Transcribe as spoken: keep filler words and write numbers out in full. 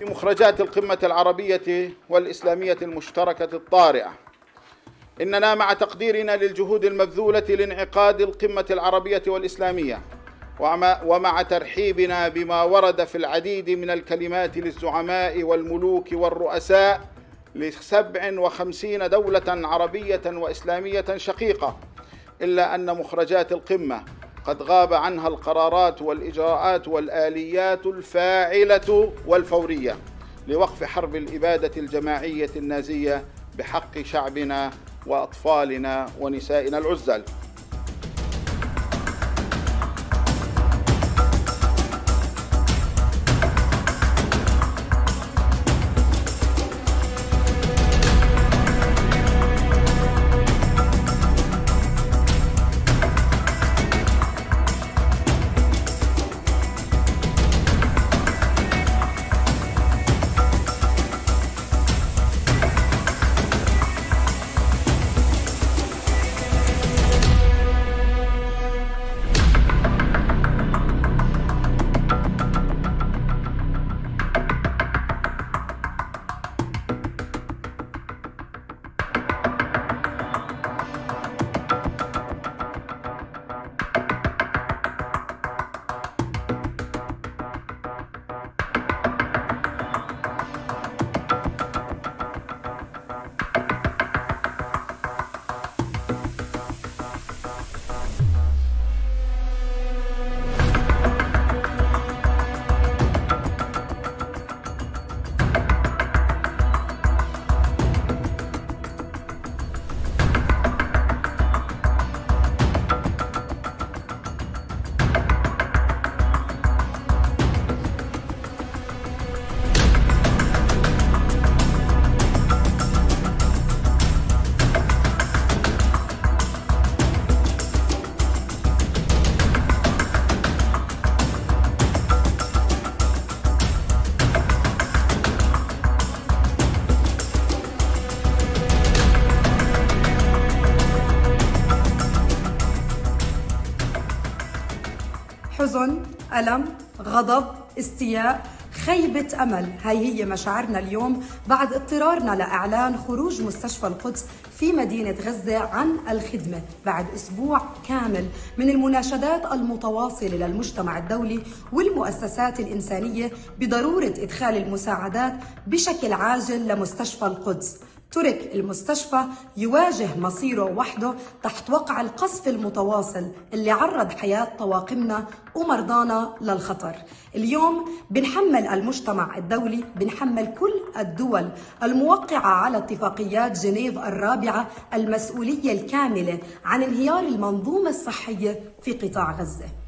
مخرجات القمة العربية والإسلامية المشتركة الطارئة، إننا مع تقديرنا للجهود المبذولة لانعقاد القمة العربية والإسلامية ومع ترحيبنا بما ورد في العديد من الكلمات للزعماء والملوك والرؤساء لسبع وخمسين دولة عربية وإسلامية شقيقة، إلا أن مخرجات القمة قد غاب عنها القرارات والإجراءات والآليات الفاعلة والفورية لوقف حرب الإبادة الجماعية النازية بحق شعبنا وأطفالنا ونسائنا العزل. حزن، ألم، غضب، استياء، خيبة أمل، هاي هي مشاعرنا اليوم بعد اضطرارنا لإعلان خروج مستشفى القدس في مدينة غزة عن الخدمة بعد أسبوع كامل من المناشدات المتواصلة للمجتمع الدولي والمؤسسات الإنسانية بضرورة إدخال المساعدات بشكل عاجل لمستشفى القدس. ترك المستشفى يواجه مصيره وحده تحت وقع القصف المتواصل اللي عرض حياة طواقمنا ومرضانا للخطر. اليوم بنحمل المجتمع الدولي، بنحمل كل الدول الموقعة على اتفاقيات جنيف الرابعة المسؤولية الكاملة عن انهيار المنظومة الصحية في قطاع غزة.